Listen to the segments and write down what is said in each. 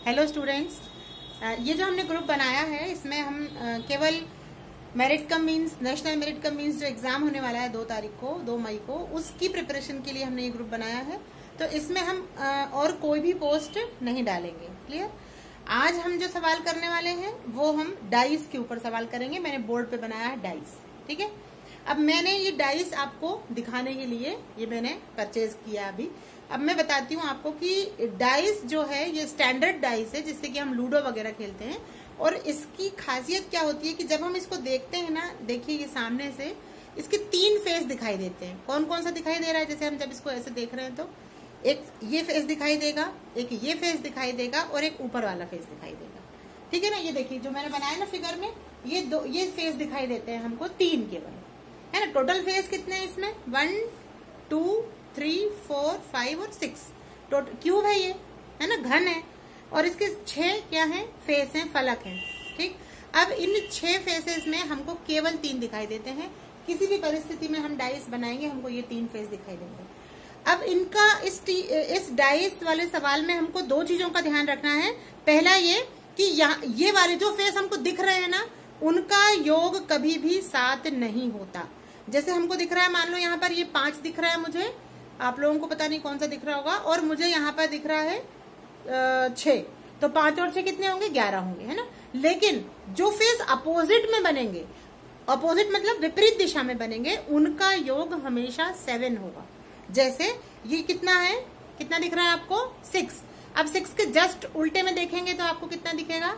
Hello students, ये जो हमने ग्रुप बनाया है इसमें हम केवल merit cum means national merit cum means जो एग्जाम होने वाला है 2 मई को उसकी प्रिपरेशन के लिए हमने ये ग्रुप बनाया है। तो इसमें हम और कोई भी पोस्ट नहीं डालेंगे। क्लियर? आज हम जो सवाल करने वाले हैं वो हम डाइस के ऊपर सवाल करेंगे। मैंने बोर्ड पे बनाया है डाइस। ठीक है, अब मैंने ये डाइस आपको दिखाने के लिए ये मैंने परचेज किया अभी। अब मैं बताती हूँ आपको कि डाइस जो है ये स्टैंडर्ड डाइस है जिससे कि हम लूडो वगैरह खेलते हैं। और इसकी खासियत क्या होती है कि जब हम इसको देखते हैं ना, देखिए ये सामने से इसके 3 फेस दिखाई देते हैं। कौन कौन सा दिखाई दे रहा है? जैसे हम जब इसको ऐसे देख रहे हैं तो एक ये फेस दिखाई देगा, एक ये फेस दिखाई देगा और एक ऊपर वाला फेस दिखाई देगा। ठीक है ना? ये देखिए जो मैंने बनाया ना फिगर में, ये फेस दिखाई देते हैं हमको 3 केवल, है ना। टोटल फेस कितने हैं इसमें? 1 2 3 4 5 और 6 टोटल क्यूब है ये, है ना, घन है। और इसके 6 क्या है? फेस हैं, फलक हैं। ठीक, अब इन 6 फेसेस में हमको केवल 3 दिखाई देते हैं। किसी भी परिस्थिति में हम डाइस बनाएंगे हमको ये 3 फेस दिखाई देंगे। अब इनका इस डाइस वाले सवाल में हमको 2 चीजों का ध्यान रखना है। पहला ये कि ये वाले जो फेस हमको दिख रहे हैं ना, उनका योग कभी भी 7 नहीं होता। जैसे हमको दिख रहा है, मान लो यहाँ पर ये 5 दिख रहा है मुझे, आप लोगों को पता नहीं कौन सा दिख रहा होगा, और मुझे यहाँ पर दिख रहा है 6, तो 5 और 6 कितने होंगे? 11 होंगे, है ना। लेकिन जो फेस अपोजिट में बनेंगे, अपोजिट मतलब विपरीत दिशा में बनेंगे, उनका योग हमेशा 7 होगा। जैसे ये कितना है, कितना दिख रहा है आपको? 6। अब 6 के जस्ट उल्टे में देखेंगे तो आपको कितना दिखेगा?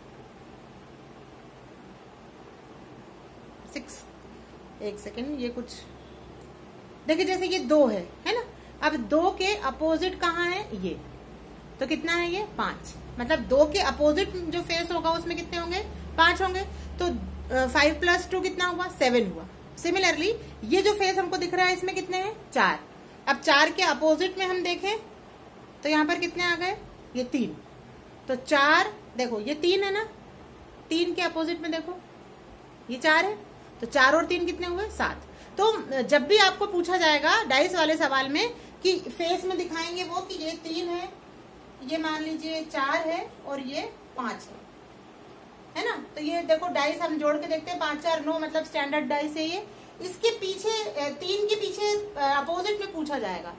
6। एक सेकेंड, ये कुछ देखिए, जैसे ये 2 है ना। अब 2 के अपोजिट कहाँ है? ये तो कितना है? ये 5। मतलब 2 के अपोजिट जो फेस होगा उसमें कितने होंगे? 5 होंगे। तो 5 + 2 कितना हुआ? 7 हुआ। सिमिलरली ये जो फेस हमको दिख रहा है इसमें कितने हैं? 4। अब 4 के अपोजिट में हम देखें तो यहाँ पर कितने आ गए? ये 3। तो 4, देखो ये 3 है ना, 3 के अपोजिट में देखो ये 4 है, तो 4 और 3 कितने हुए? 7। तो जब भी आपको पूछा जाएगा डाइस वाले सवाल में कि फेस में दिखाएंगे वो कि ये 3 है, ये मान लीजिए 4 है और ये 5 है ना। तो ये देखो डाइस हम जोड़ के देखते हैं, 5 4 9, मतलब स्टैंडर्ड डाइस है ये। इसके पीछे 3 के पीछे अपोजिट में पूछा जाएगा,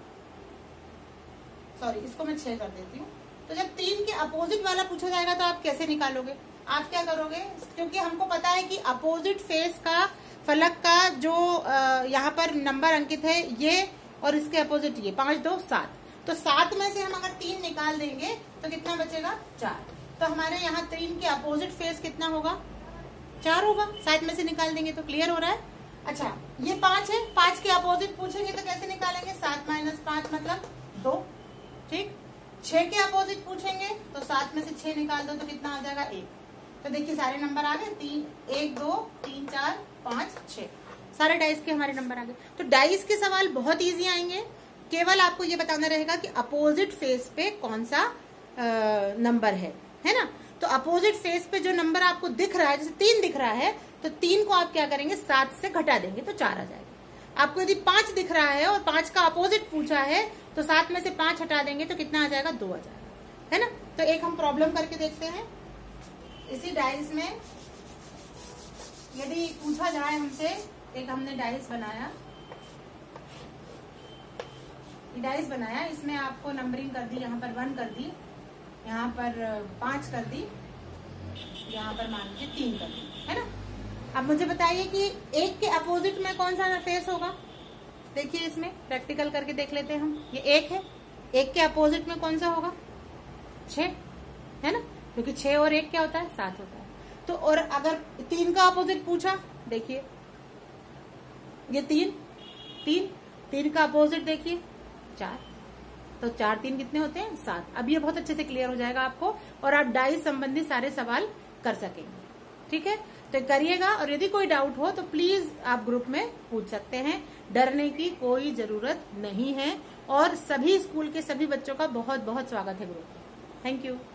सॉरी इसको मैं 6 कर देती हूँ। तो जब 3 के अपोजिट वाला पूछा जाएगा तो आप कैसे निकालोगे? आप क्या करोगे? क्योंकि हमको पता है कि अपोजिट फेस का फलक का जो यहाँ पर नंबर अंकित है ये, और इसके अपोजिट ये 5 2 7। तो 7 में से हम अगर 3 निकाल देंगे तो कितना बचेगा? 4। तो हमारे यहाँ 3 के अपोजिट फेस कितना होगा? 4 होगा। 7 में से निकाल देंगे तो क्लियर हो रहा है। अच्छा, ये 5 है, 5 के अपोजिट पूछेंगे तो कैसे निकालेंगे? 7 - 5 मतलब 2। ठीक, 6 के अपोजिट पूछेंगे तो 7 में से 6 निकाल दो तो कितना आ जाएगा? 1। तो देखिए सारे नंबर आ गए, 1 2 3 4 5 6, सारे डाइस के हमारे नंबर आ गए। तो डाइस के सवाल बहुत इजी आएंगे। केवल आपको ये बताना रहेगा कि अपोजिट फेस पे कौन सा नंबर है ना। तो अपोजिट फेस पे जो नंबर आपको दिख रहा है, जैसे 3 दिख रहा है, तो 3 को आप क्या करेंगे? 7 से घटा देंगे तो 4 आ जाएगा। आपको यदि 5 दिख रहा है और 5 का अपोजिट पूछा है तो 7 में से 5 हटा देंगे तो कितना आ जाएगा? 2 आ जाएगा, है ना। तो एक हम प्रॉब्लम करके देखते हैं। इसी डाइस में यदि पूछा जाए हमसे, एक हमने डाइस बनाया, डाइस बनाया, इसमें आपको नंबरिंग कर दी, यहाँ पर 1 कर दी, यहाँ पर 5 कर दी, यहाँ पर मान लीजिए 3 कर दी, है ना। अब मुझे बताइए कि 1 के अपोजिट में कौन सा फेस होगा? देखिए इसमें प्रैक्टिकल करके देख लेते हैं हम। ये 1 है, 1 के अपोजिट में कौन सा होगा? 6, है ना, क्योंकि 6 और 1 क्या होता है? 7 होता है। तो और अगर 3 का अपोजिट पूछा, देखिए ये 3 का अपोजिट देखिए 4, तो 4 3 कितने होते हैं? 7। अब ये बहुत अच्छे से क्लियर हो जाएगा आपको और आप डाइस संबंधी सारे सवाल कर सकेंगे। ठीक है, तो करिएगा। और यदि कोई डाउट हो तो प्लीज आप ग्रुप में पूछ सकते हैं, डरने की कोई जरूरत नहीं है। और सभी स्कूल के सभी बच्चों का बहुत बहुत स्वागत है ग्रुप में। Thank you.